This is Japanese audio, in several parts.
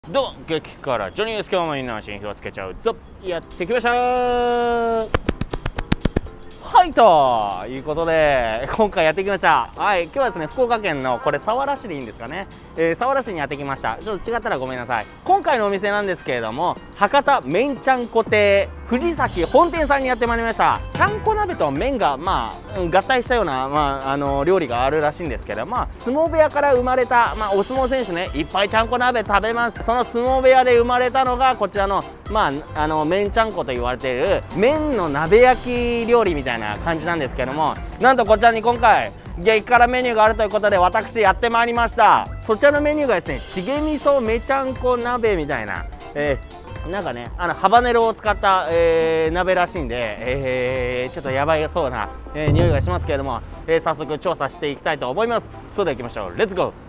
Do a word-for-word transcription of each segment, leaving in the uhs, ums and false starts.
どうも激辛ジョニーです。今日もみんなの新火をつけちゃうぞ。やってきましたー。はいということで今回やってきました。はい、今日はですね福岡県のこれ佐原市でいいんですかね、えー、佐原市にやってきました。ちょっと違ったらごめんなさい。今回のお店なんですけれども、博多麺ちゃんこ亭藤崎本店さんにやってまいりました。ちゃんこ鍋と麺がまあ合体したような、まあ、あの料理があるらしいんですけど、まあ相撲部屋から生まれた、まあ、お相撲選手ねいっぱいちゃんこ鍋食べます。その相撲部屋で生まれたのがこちらのまああの麺ちゃんこと言われている麺の鍋焼き料理みたいな感じなんですけども、なんとこちらに今回激辛メニューがあるということで私やってまいりました。そちらのメニューがですねチゲ味噌めちゃんこ鍋みたいな、えー、なんかねあのハバネロを使った、えー、鍋らしいんで、えー、ちょっとやばいそうな、えー、匂いがしますけれども、えー、早速調査していきたいと思います。それでは行きましょう。レッツゴー。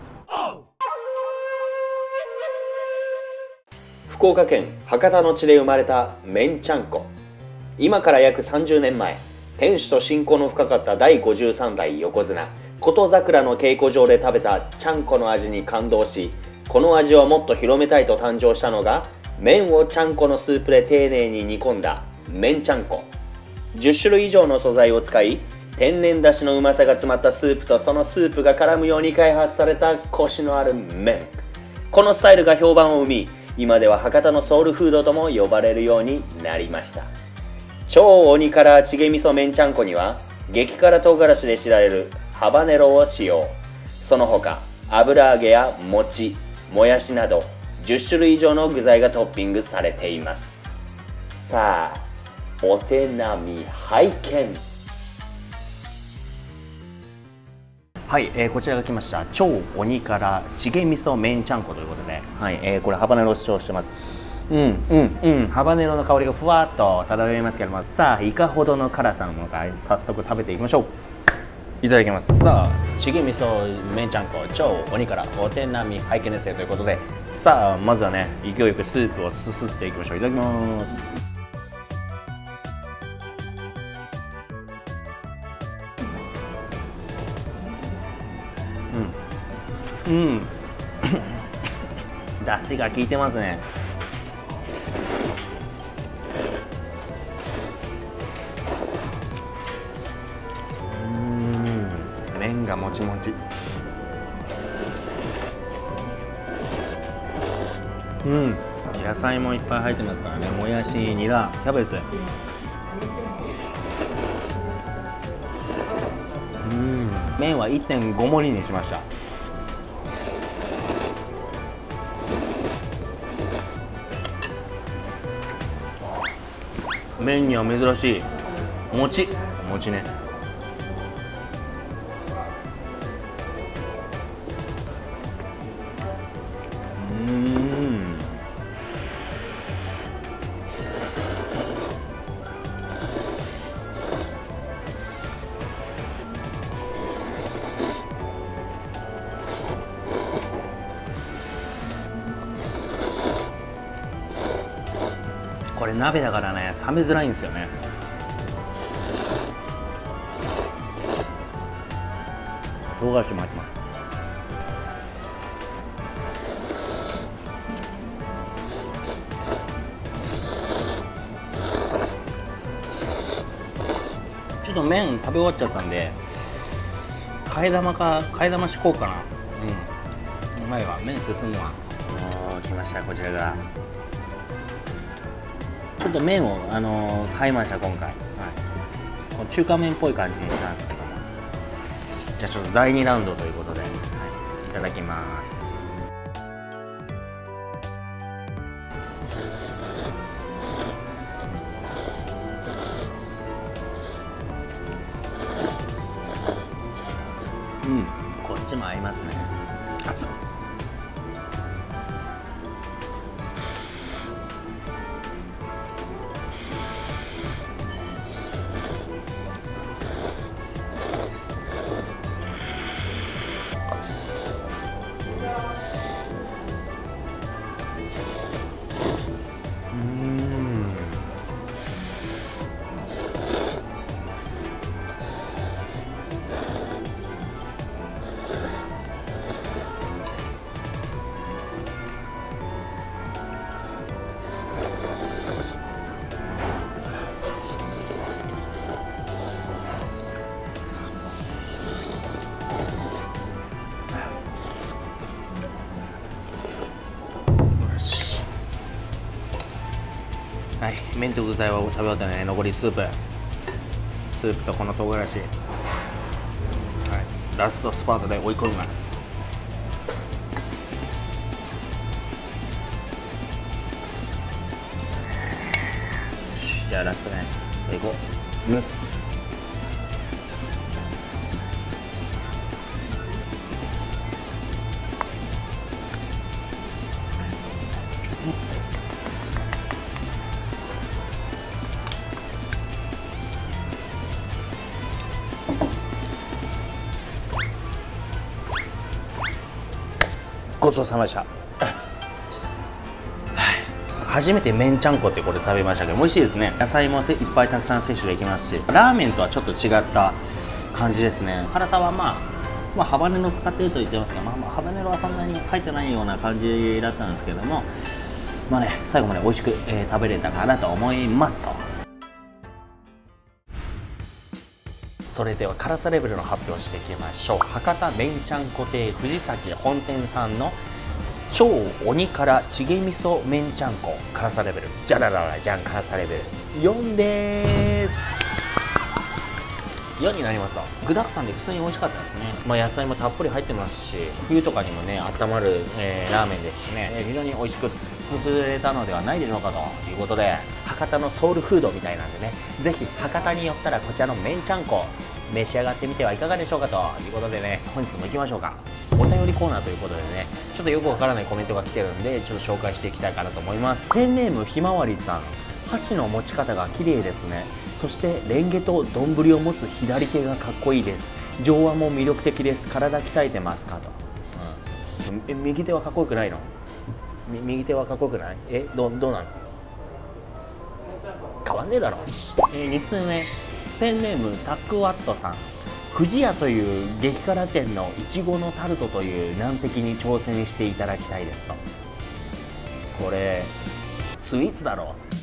福岡県博多の地で生まれた麺ちゃんこ。今から約さんじゅうねんまえ、店主と親交の深かっただいごじゅうさんだい横綱琴桜の稽古場で食べたちゃんこの味に感動し、この味をもっと広めたいと誕生したのが麺をちゃんこのスープで丁寧に煮込んだ麺ちゃんこ。じゅっしゅるい以上の素材を使い、天然だしのうまさが詰まったスープとそのスープが絡むように開発されたコシのある麺。このスタイルが評判を生み、今では博多のソウルフードとも呼ばれるようになりました。超鬼辛チゲ味噌麺ちゃんこには激辛唐辛子で知られるハバネロを使用。その他油揚げや餅、もやしなどじゅっしゅるい以上の具材がトッピングされています。さあお手並み拝見。 はい、えー、こちらが来ました超鬼辛チゲ味噌麺ちゃんこということで、はい、えー、これハバネロを主張してます。うんうんうん、ハバネロの香りがふわっと漂いますけども、さあいかほどの辛さのものか早速食べていきましょう。いただきます。さあチゲ味噌麺ちゃんこ超鬼辛お手並み拝見ですよということで、さあまずはね勢いよくスープをすすっていきましょう。いただきます。うんうん出汁が効いてますね。麺がもちもち。うん、野菜もいっぱい入ってますからね。もやし、ニラ、キャベツ。うん、麺は いってんご 盛りにしました。麺には珍しい餅、餅ね。これ鍋だからね冷めづらいんですよね。唐辛子も入ってます。ちょっと麺食べ終わっちゃったんで替え玉か替え玉しこうかな。うん、うまいわ。麺進むわ。おー来ましたこちらが。ちょっと麺を、あのー、買いました今回、はい、こう中華麺っぽい感じにしたんですけども、じゃあちょっとだいにラウンドということで、はい、いただきます。うん、こっちも合いますね。熱っ。 はい、麺と具材を食べ終わったね。残りスープスープとこの唐辛子、はい、ラストスパートで追い込みます。じゃあラストね、いこう。いきます。ごちそうさまでした。初めて麺ちゃんこってこれ食べましたけど美味しいですね。野菜もいっぱいたくさん摂取できますし、ラーメンとはちょっと違った感じですね。辛さはまあ、まあ、ハバネロ使っていると言ってますが、まあ、まあハバネロはそんなに入ってないような感じだったんですけども、まあね、最後まで美味しく、えー、食べれたかなと思いますと。それでは辛さレベルの発表していきましょう。博多麺ちゃんこ亭藤崎本店さんの超鬼辛チゲ味噌麺ちゃんこ辛さレベル、じゃらららじゃん、辛さレベルよんでーす。よんになりますと。具だくさんで普通に美味しかったですね。まあ、野菜もたっぷり入ってますし、冬とかにもね温まる、えー、ラーメンですしね、えー、非常に美味しくすすれたのではないでしょうかということで、博多のソウルフードみたいなんでね、ぜひ博多に寄ったらこちらの麺ちゃんこ召し上がってみてはいかがでしょうかということでね、本日も行きましょうか。お便りコーナーということでね、ちょっとよくわからないコメントが来てるんで、ちょっと紹介していきたいかなと思います。ペンネームひまわりさん、箸の持ち方が綺麗ですね。そしてレンゲと丼を持つ左手がかっこいいです。上腕も魅力的です。体鍛えてますかと、うん、え右手はかっこよくないの？右手はかっこよくない？えどどうなの？変わんねえだろ。えー、みっつめ、ペンネームタックワットさん、富士屋という激辛店のいちごのタルトという難敵に挑戦していただきたいですと。これスイーツだろう。